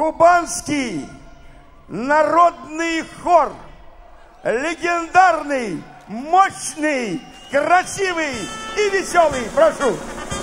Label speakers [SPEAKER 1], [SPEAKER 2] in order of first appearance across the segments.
[SPEAKER 1] Кубанский народный хор. Легендарный, мощный, красивый и веселый. Прошу.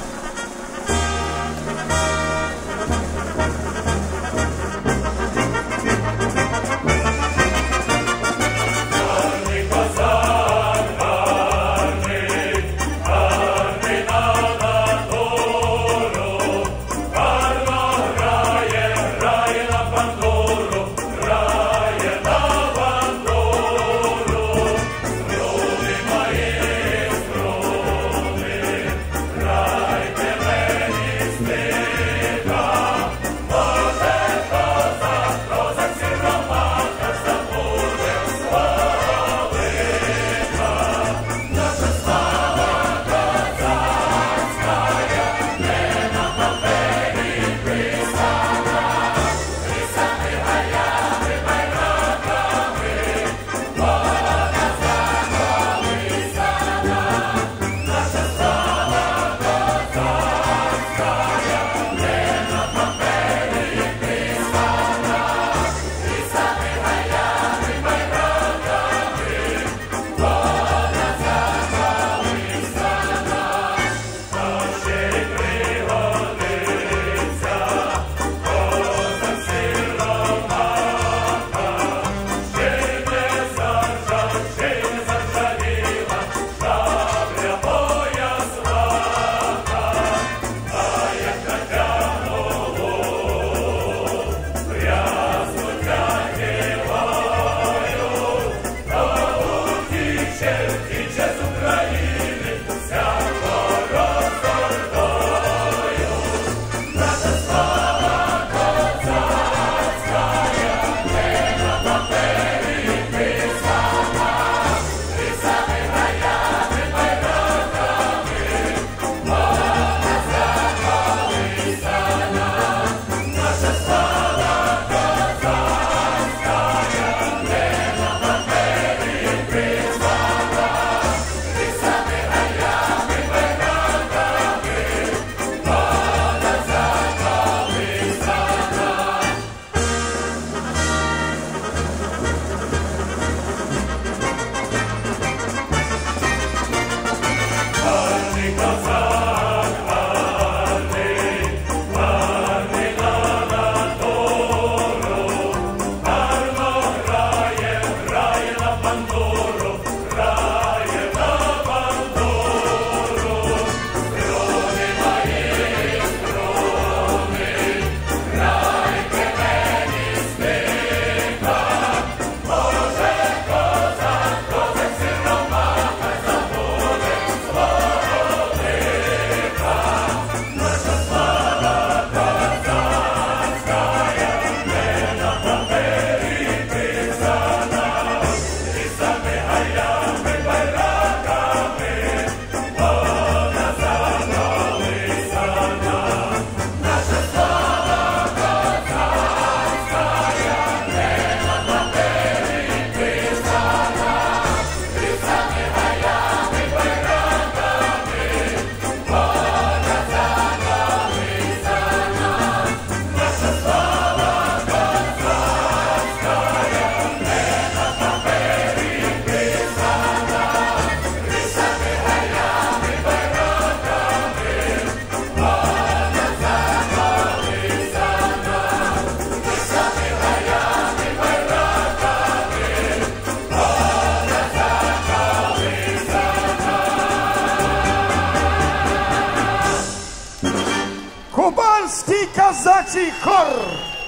[SPEAKER 1] Кубанский казачий хор!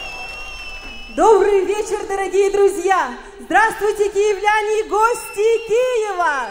[SPEAKER 2] Добрый вечер, дорогие друзья! Здравствуйте, киевляне и гости Киева!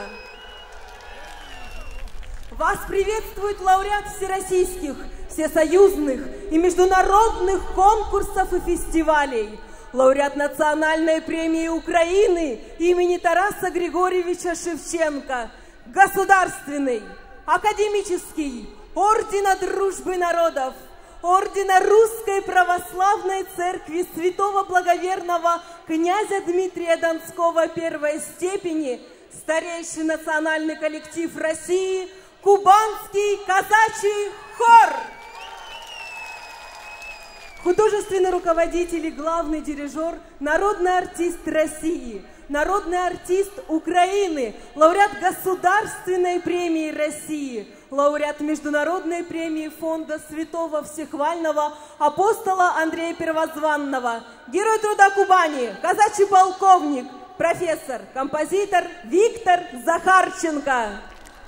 [SPEAKER 2] Вас приветствует лауреат всероссийских, всесоюзных и международных конкурсов и фестивалей, лауреат национальной премии Украины имени Тараса Григорьевича Шевченко, государственный, академический, ордена Дружбы народов, ордена Русской Православной Церкви святого благоверного князя Дмитрия Донского первой степени, старейший национальный коллектив России, Кубанский казачий хор. художественный руководитель и главный дирижер, народный артист России, народный артист Украины, лауреат Государственной премии России, лауреат Международной премии Фонда Святого Всехвального апостола Андрея Первозванного, Герой труда Кубани, казачий полковник, профессор, композитор Виктор Захарченко.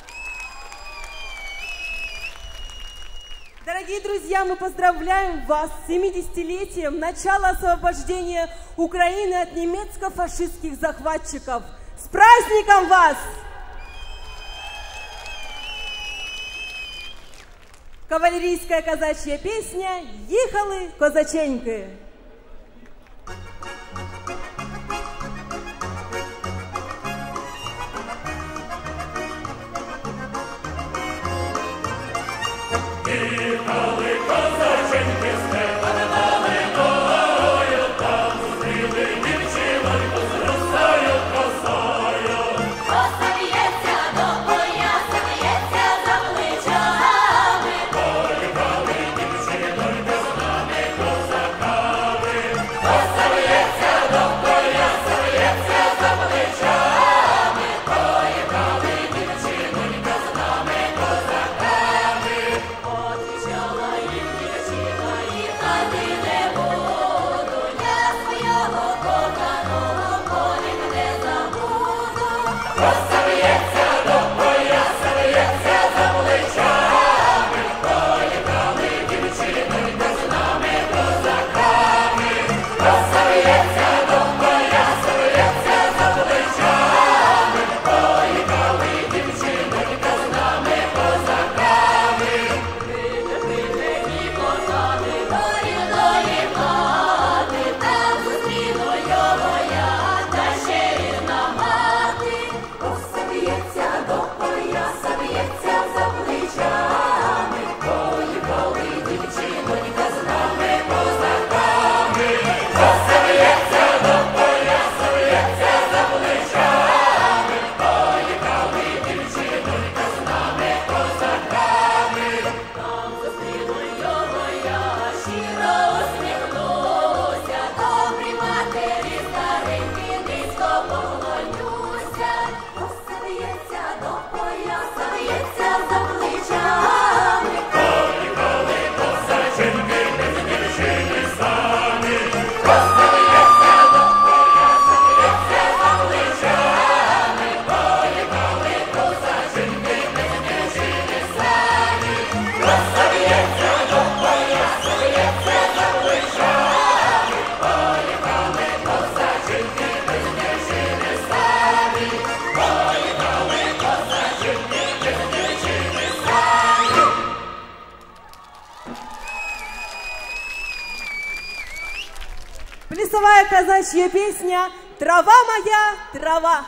[SPEAKER 2] Дорогие друзья, мы поздравляем вас с 70-летием начала освобождения Украины от немецко-фашистских захватчиков. С праздником вас! Кавалерийская казачья песня «Їхали козаченьки».
[SPEAKER 3] Їхали козаченьки з неба далиною, там зустріли дівчиноньку з росою косою.
[SPEAKER 4] Коса в'ється до пояса, в'ється за плечами.
[SPEAKER 3] Поїхали дівчинонька з нами козаками.
[SPEAKER 4] Коса в'ється до пояса, в'ється за плечами.
[SPEAKER 3] Поїхали дівчинонька з нами козаками.
[SPEAKER 4] Отвічала їм дівчина, їхати не буду. Я свого коханого полі не забуду.
[SPEAKER 3] Коса в'ється до пояса, в'ється за плечами. Поїхали дівчинонька з нами козаками. Коса в'ється до пояса, в'ється за плечами. Поїхали дівчинонька з нами козаками.
[SPEAKER 4] Мені кохати до рідної хати, там зустріну його я, та ще рідна мати. Коса в'ється до пояса, в'ється за плечами.
[SPEAKER 3] Поїхали дівчинонька з нами козаками. Коса в'ється до пояса, в'ється за плечами. Поїхали дівчинонька з нами козаками.
[SPEAKER 4] Там зустріну його я, щиро усміхнуся. Добрій матері старенькі, низько поклонюся. Коса в'ється до пояса, в'ється за плечами.
[SPEAKER 3] Поїхали козаченьки без дівчини самі. Коса в'ється до пояса, в'ється за плечами. Поїхали козаченьки без дівчини самі. Коса в'ється до пояса, в'ється за плечами. Поїхали козаченьки без дівчини самі. Поїхали козаченьки без дівчини самі.
[SPEAKER 2] Плясовая казачья песня «Трава моя, трава».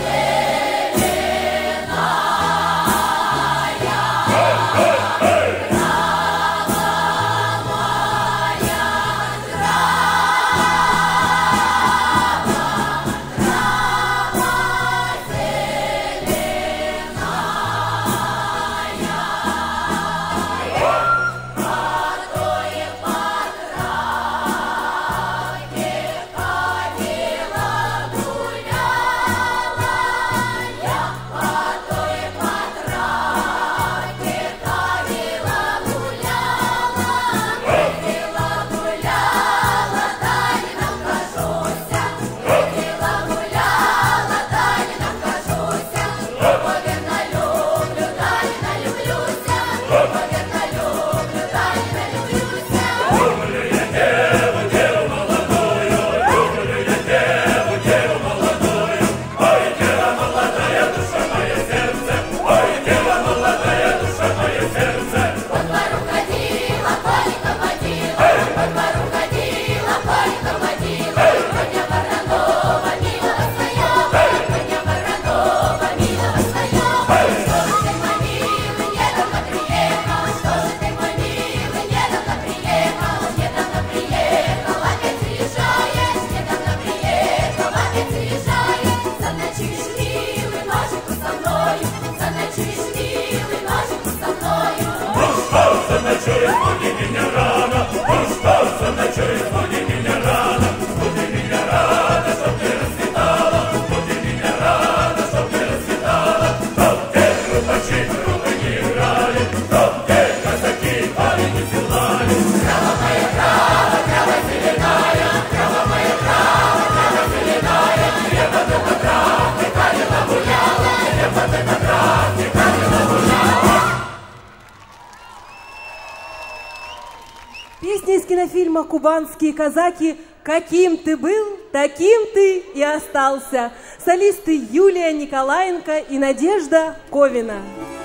[SPEAKER 3] Hey!
[SPEAKER 2] фильма «Кубанские казаки» «Каким ты был, таким ты и остался». Солисты Юлия Николаенко и Надежда Ковина.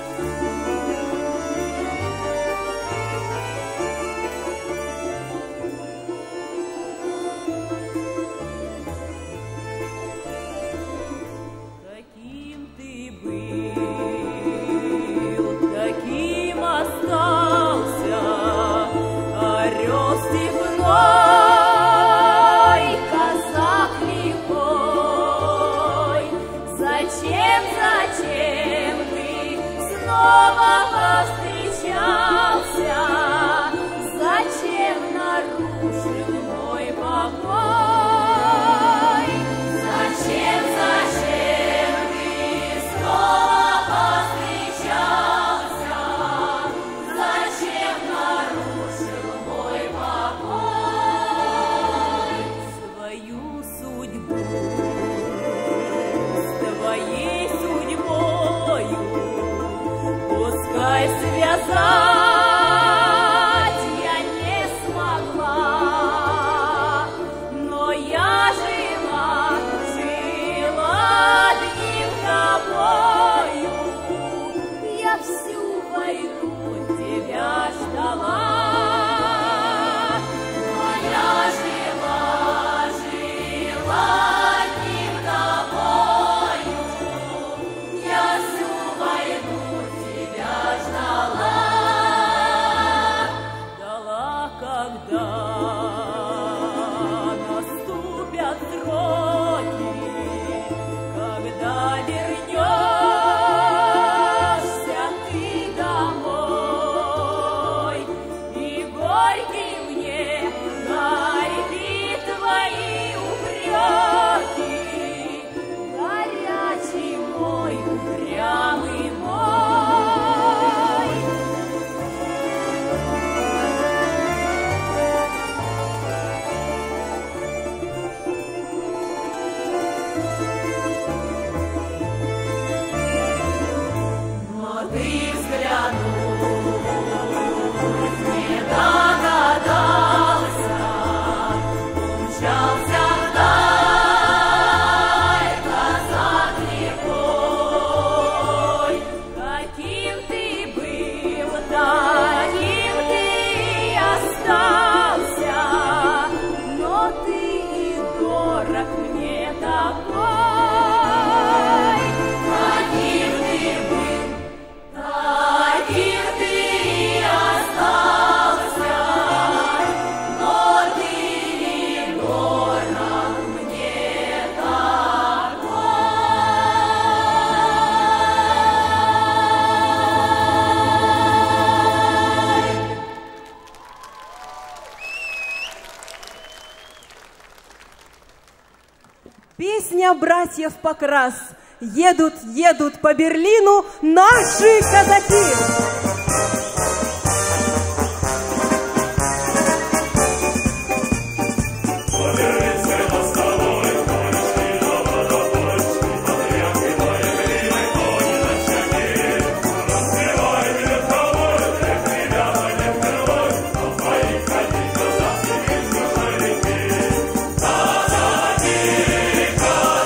[SPEAKER 2] Песня братьев Покрас. Едут, едут по Берлину наши казаки.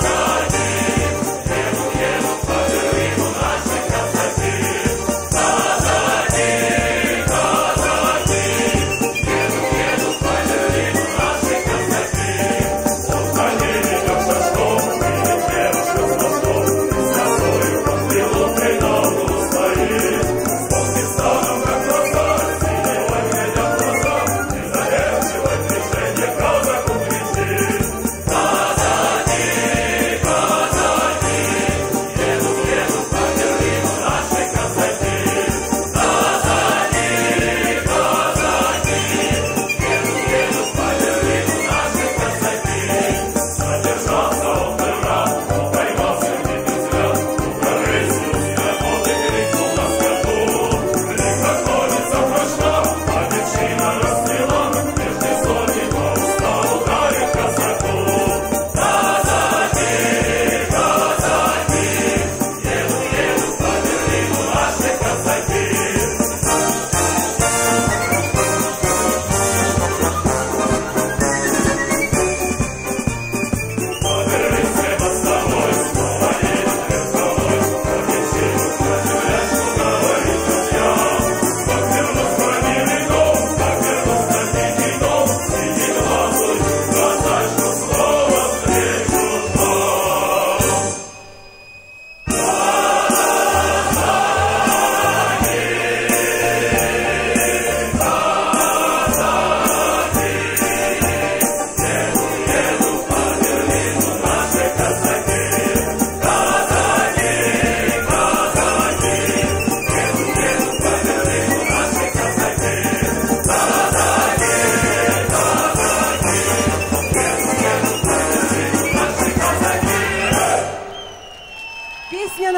[SPEAKER 3] Казаки,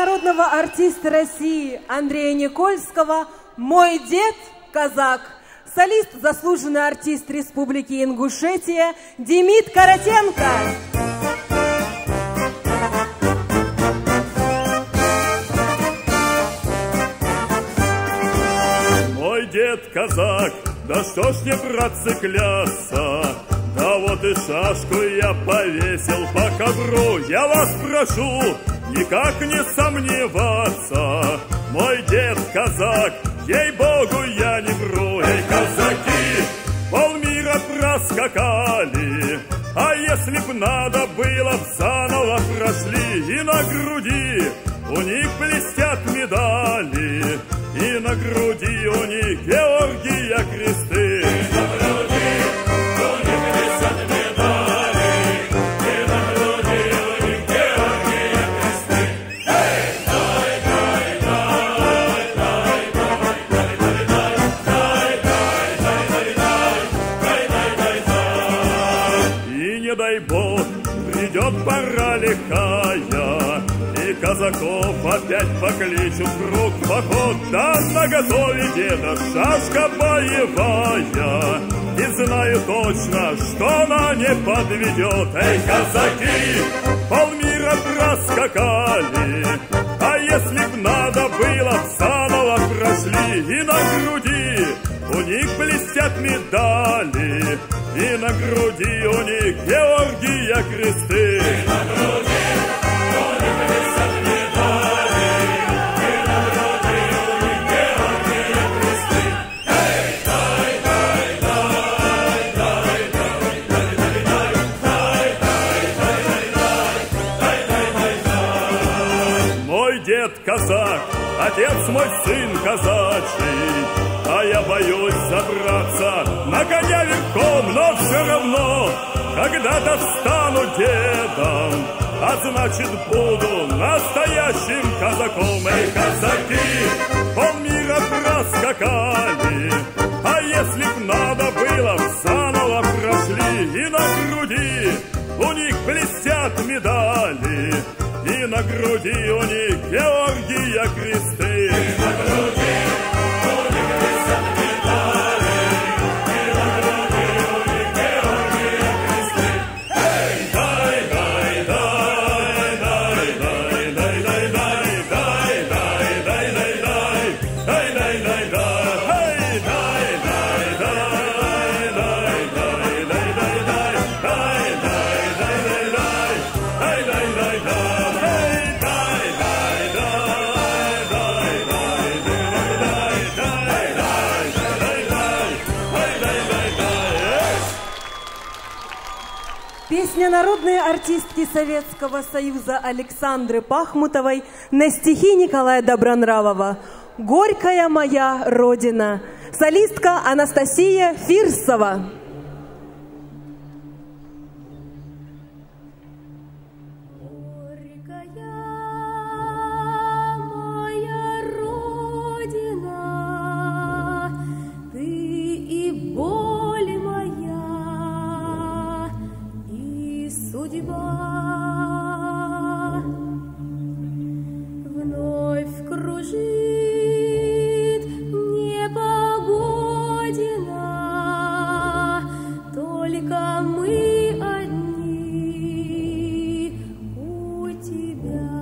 [SPEAKER 2] народного артиста России Андрея Никольского «Мой дед казак». Солист, заслуженный артист Республики Ингушетия Демид Каратенко.
[SPEAKER 5] Мой дед казак, да что ж не, братцы, клясться, да вот и шашку я повесил по ковру. Я вас прошу, никак не сомневаться, мой дед казак, ей-богу, я не вру. Эй, казаки, полмира проскакали, а если б надо было, б заново прошли. И на груди у них блестят медали, и на груди у них Георгия кресты. И на груди у них блестят медали, и на груди у них Георгия кресты. Эй, дай, дай, дай, дай, дай, дай, дай, дай, дай, дай, дай, дай, дай, дай. И не дай бог, придет пора лихая, и казаков опять покличут в круг поход. Да наготове деда шашка боевая, и знаю точно, что она не подведет. Эй, казаки, полмира проскакали, а если б надо было, б заново прошли. И на груди у них блестят медали, и на груди у них Георгия кресты. И на груди у них блестят медали, и на груди у них Георгия кресты. Эй, дай, дай, дай, дай, дай, дай, дай, дай, дай, дай, дай. Мой дед казак, отец мой сын казачий, а я боюсь забраться на коня верхом, но все равно когда-то стану дедом, а значит буду настоящим казаком. Эй, казаки, полмира проскакали, а если б надо было, заново прошли. И на груди у них блестят медали, и на груди у них Георгия кресты. И на груди у них блестят медали, и на груди у них Георгия кресты. Эй, дай, дай, дай, дай, дай, дай, дай, дай, дай, дай, дай, дай, дай, дай, дай, дай, эй, дай, дай, дай, дай, дай, дай, дай, дай, дай, дай, дай, дай, дай, дай, дай, дай, дай.
[SPEAKER 2] Песня народной артистки Советского Союза Александры Пахмутовой на стихи Николая Добронравова «Горькая моя Родина». Солистка Анастасия Фирсова.
[SPEAKER 4] Вновь кружит непогодина, только мы одни у тебя.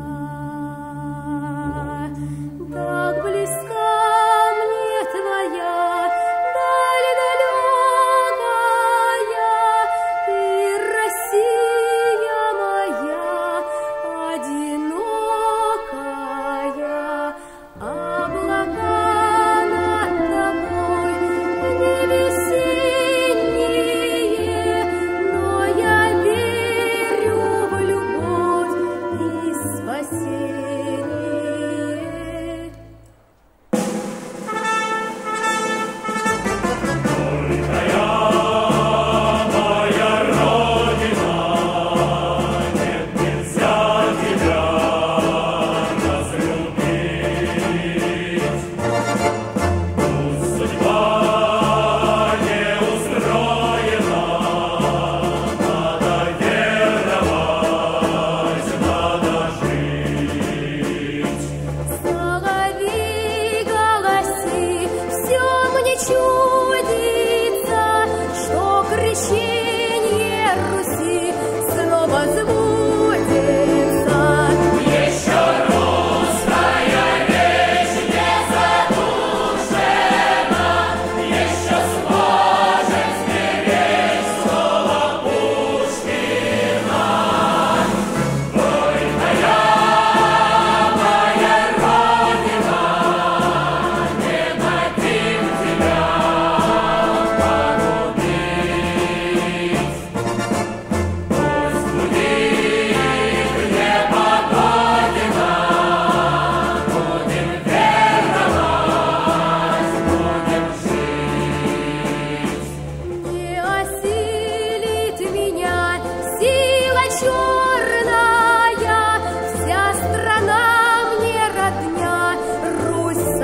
[SPEAKER 4] Так близка мне твоя даль далекая, и Россия моя одинокая,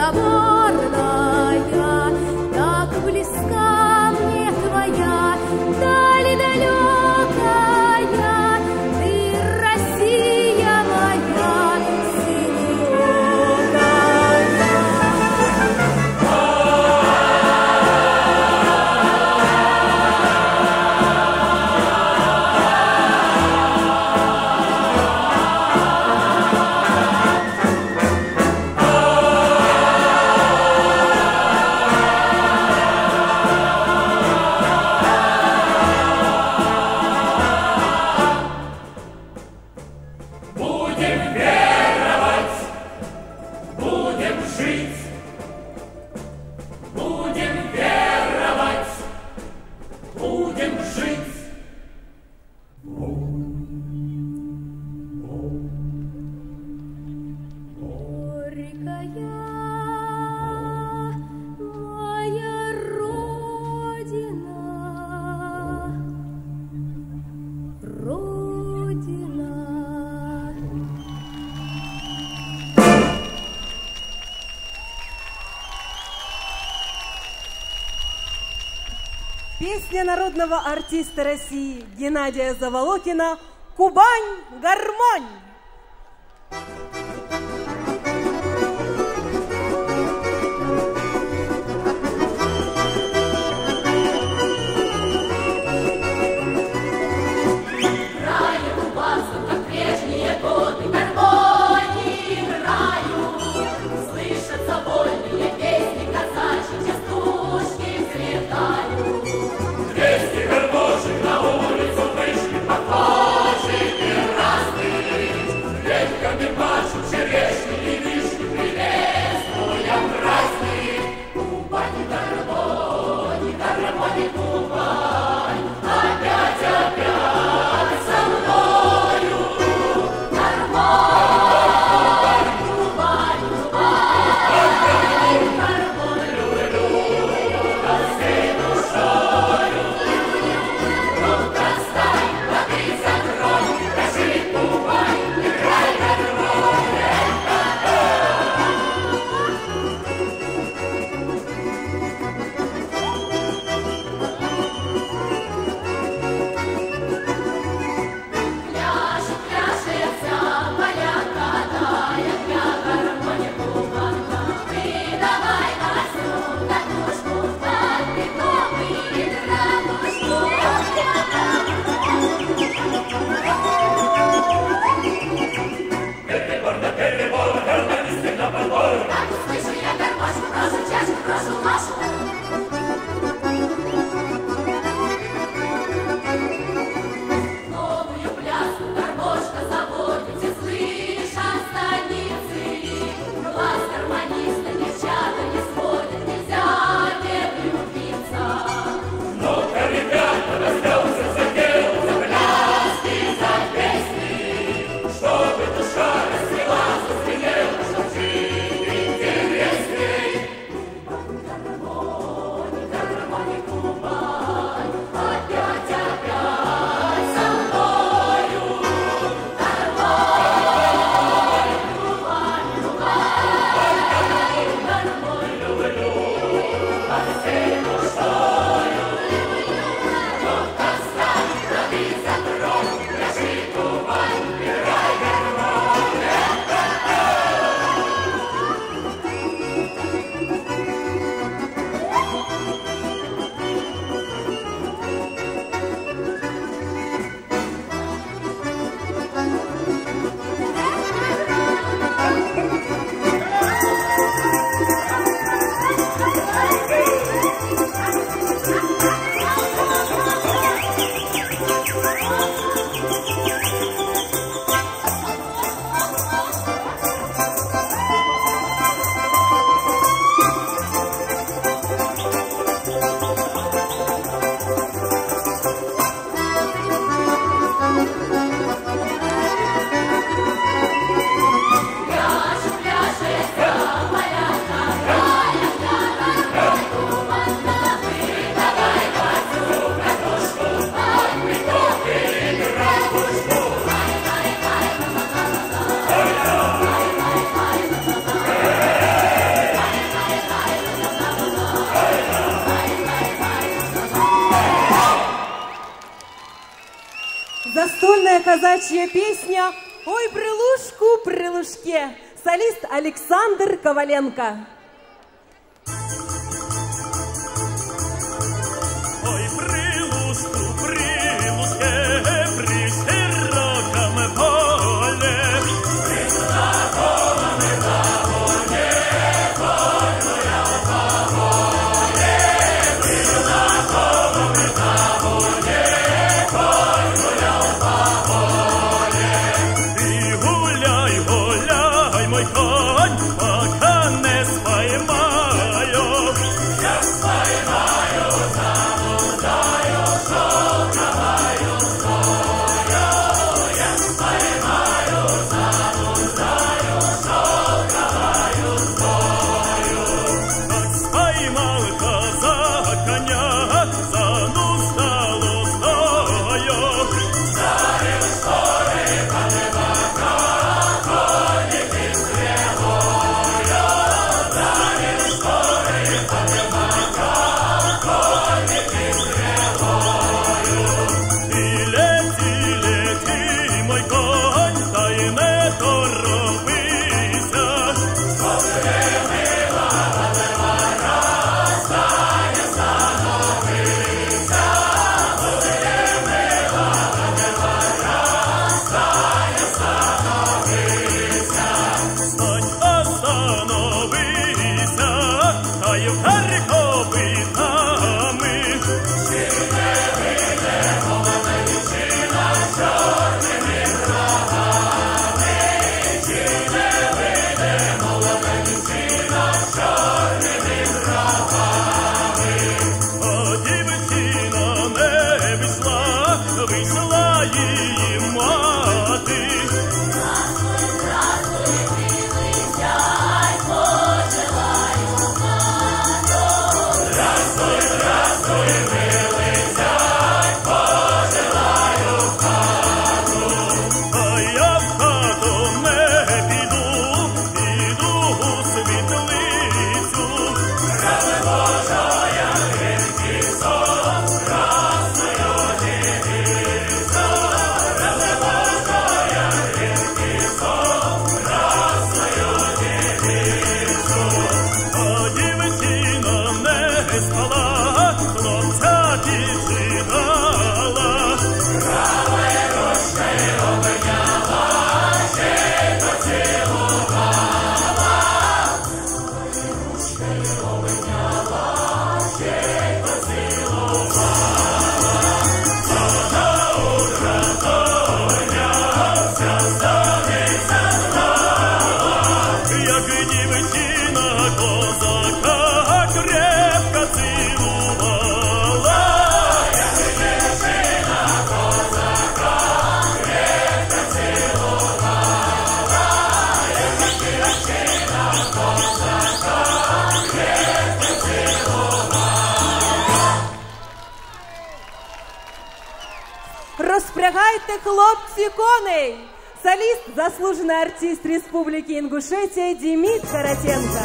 [SPEAKER 4] разговорная, так близка мне твоя даль далекая, ты Россия моя синеокая.
[SPEAKER 3] Будем веровать, будем жить. Будем веровать, будем жить.
[SPEAKER 4] Горькая моя родина, родина.
[SPEAKER 2] Песня народного артиста России Геннадия Заволокина «Кубань, гармонь».
[SPEAKER 3] Раю кубанцам, как прежние годы, гармонии раю. Слышатся вольные песни казачьи, частушки взлетают. 200 гармошек на улицу вышли, похожие и разные.
[SPEAKER 2] казачья песня «Ой, прилушку, прилушке». Солист Александр Коваленко.
[SPEAKER 5] Ой, прилушку, прилушке, при широком поле, при знакомом табуне, горная погоне, при знакомом табуне, горная погоне. И гуляй, гуляй, мой конь, пока не споймаю. Я споймаю, заблуждаю, шелковою стою. Я споймаю, заблуждаю, шелковою стою. Как споймал казак коня, за нуждалу стою. Зарыл шторы под бока, коники стрелою. Зарыл шторы под бока, коники стрелою. И лети, лети, мой конь, та й не торопися. Пострелила под двора, стане становися. Пострелила под двора, стане становися. Стань, остановися, та й в Харкові нами. Чи не вийде Головенщина чорними бровами? Чи не вийде Головенщина чорними бровами? А дівчина не вийшла, вийшла її мати. Здравствуй, здравствуй, милий зять, пожелаю хату. Здравствуй, здравствуй, милий зять, пожелаю хату. А я в хату не піду, піду у світлицю. Ради Божая, грінький сон, красною дівицю. Ради Божая, грінький сон, красною дівицю. А дівчина не спала, хлопцяті читала. Правою ручкою обняла, ще й поцілувала. Правою ручкою обняла, ще й поцілувала. Вона утра доня, вся станиця знала, як дівчина козака крепко цілувала. Як дівчина козака крепко цілувала. Як дівчина козака крепко цілувала.
[SPEAKER 2] Розпрягайте, хлопці, коней! Солист, заслуженный артист Республики Ингушетия Демид Каратенко.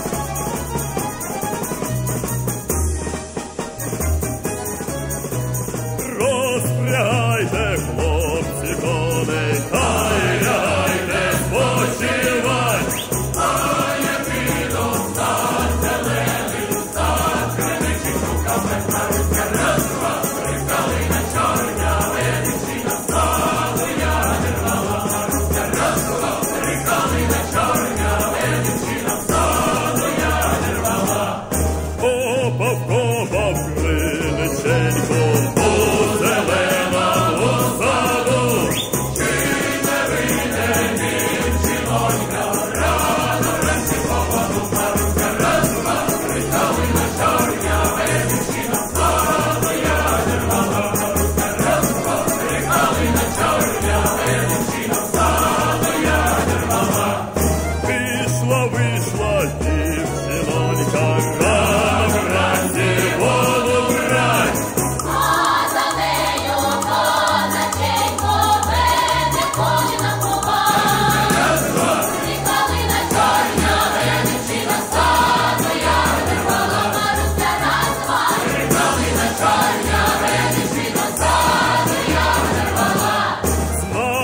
[SPEAKER 5] Розпрягайте, хлопці, коней, гайляйте, спочивай. А я піду в стан зелений, стан криничих руками правиця раз-два, прикалина чорнява, дівчина стаду я дервала. Раз-два, прикалина чорнява, дівчина стаду я дервала. Копав, копав, криниченько, у зеленому саду. Чи не вийде дівчинонька, рано вранці поводу паруся раз-два, прикалина чорнява, дівчина стаду я дервала. Раз-два, прикалина чорнява, дівчина стаду я дервала. Вийшла, вийшла дівчинонька, рано вранці воду брать.
[SPEAKER 3] А за нею козаченько веде коні на повал. Прикалина чорнява, дівчина стаду я дервала. Маруся раз-два. Прикалина чорнява, дівчина стаду я дервала.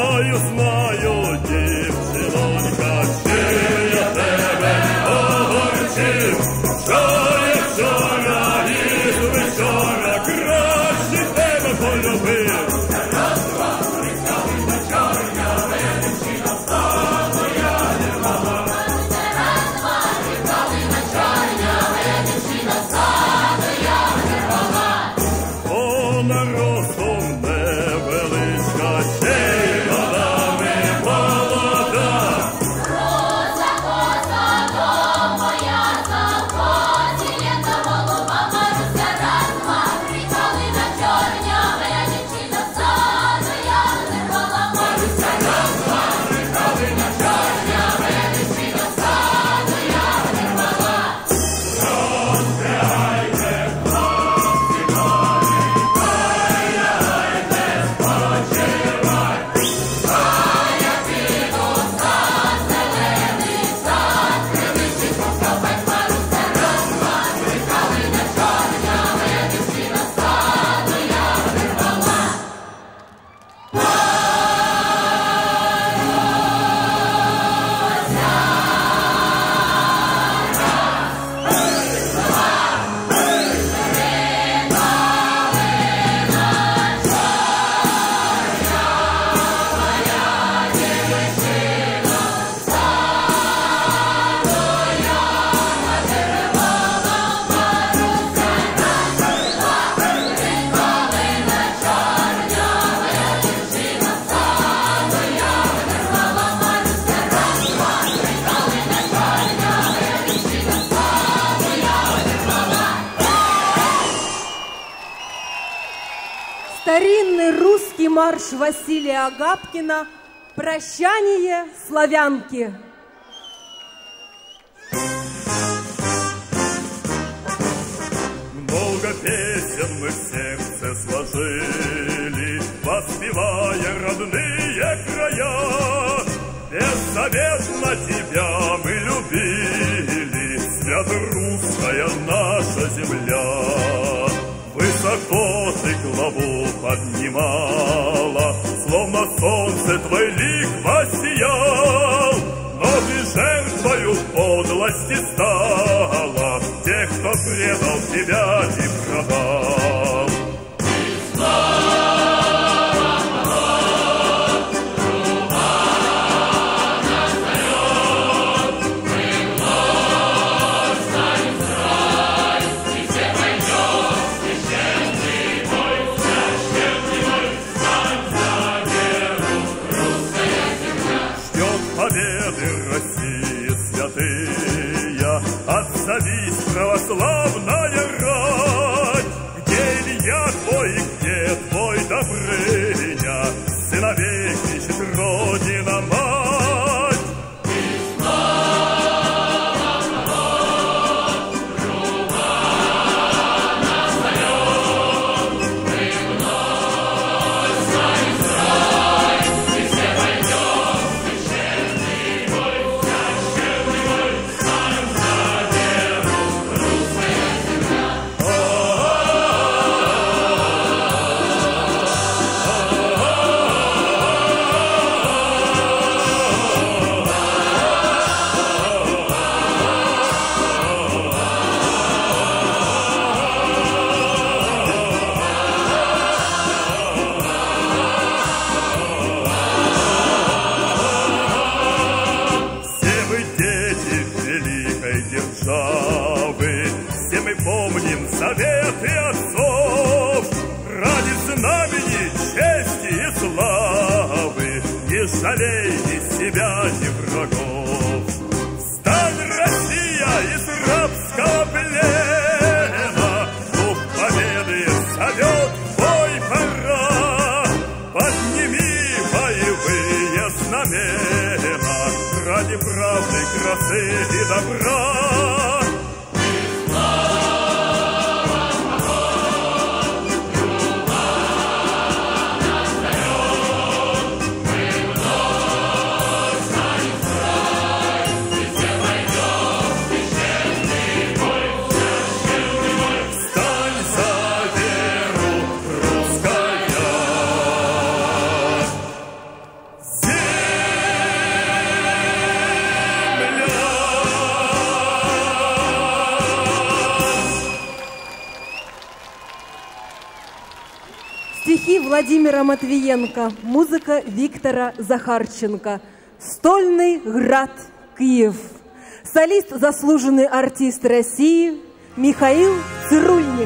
[SPEAKER 2] Старинный русский марш Василия Агапкина «Прощание славянки».
[SPEAKER 5] Много песен мы в сердце сложили, воспевая родные края. Беззаветно тебя мы любили, свято-русская наша земля. Высоко ты главу поднимала, словно солнце твой лик воссиял. Но ты жертвою подлости стала, тех, кто предал тебя и продал. Отзовись, православная рать, где Илья твой, где твой Добрыня, сыновей кричит Родина мать. Все мы помним заветы отцов, ради знамени, чести и славы, не жалей ни себя, ни врагов. Встань, Россия, из рабского плена, дух победы зовет, бой пора. Подними боевые знамена ради правды, красы и добра.
[SPEAKER 2] Стихи Владимира Матвиенко, музыка Виктора Захарченко. «Стольный град, Киев». Солист, заслуженный артист России Михаил Цирульник.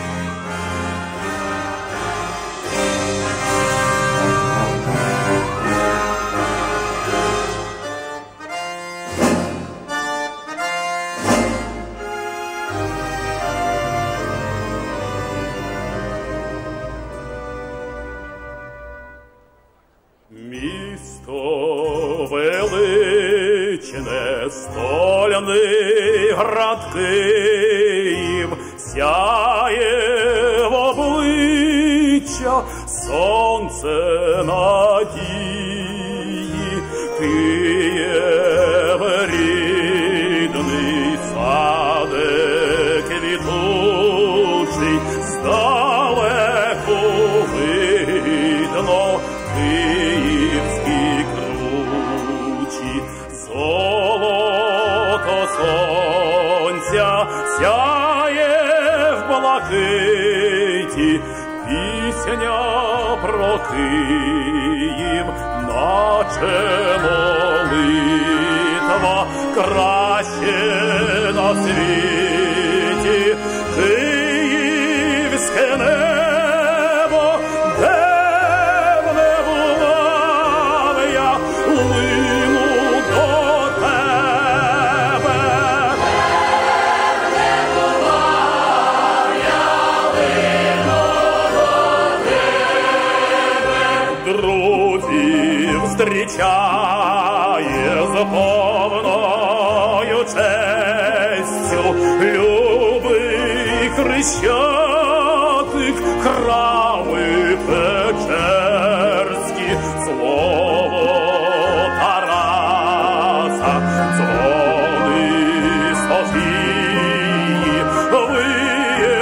[SPEAKER 5] Величне стольний град Київ, сяє в обличчя сонце надії. Київ рідний, саде квітучий, здалеку видно київські кручі. Золото сонця сяє в блакиті, пісня про Київ, наче молитва, краще на світі. Київське небо, де б не бував я, лину до тебе. Де б не бував я, лину до тебе. сяє з повною честю, любий хрещатик, храми печерські, слово Тараса, дзвони Софії, виє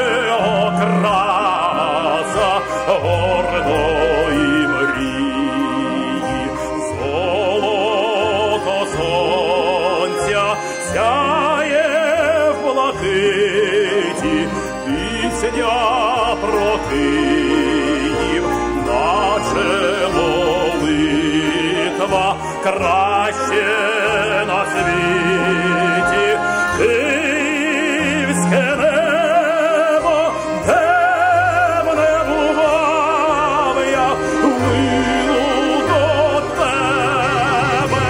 [SPEAKER 5] окраса гордої мрії. Золото сонця сяє в блакиті, пісня про Київ, наче молитва, краще на світі. Київське небо, де б не бував я, лину до тебе.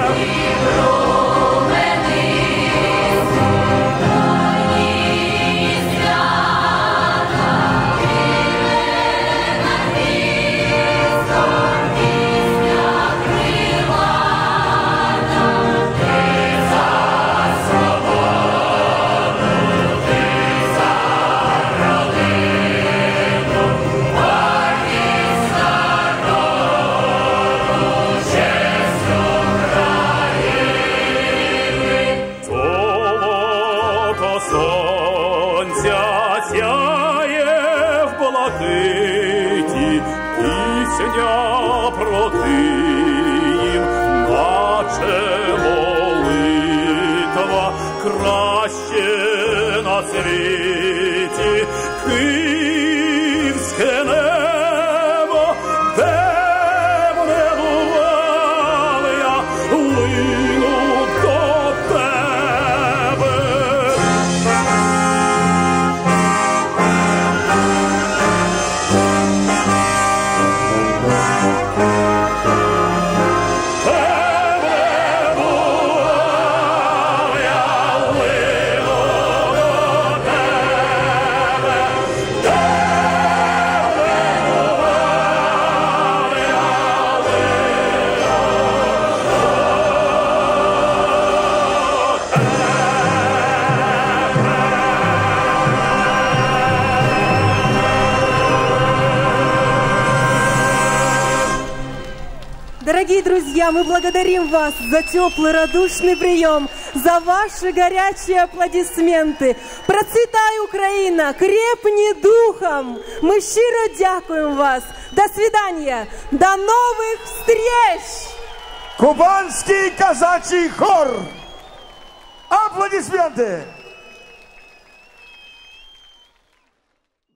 [SPEAKER 5] Золото сонця сяє в блакиті, пісня про Київ, наче молитва, краще на світі. Київське небо, де б не бував я, лину до тебе.
[SPEAKER 2] Дорогие друзья, мы благодарим вас за теплый, радушный прием, за ваши горячие аплодисменты. Процветай, Украина, крепни духом. Мы щиро дякуем вас. До свидания, до новых встреч!
[SPEAKER 1] Кубанский казачий хор. Аплодисменты.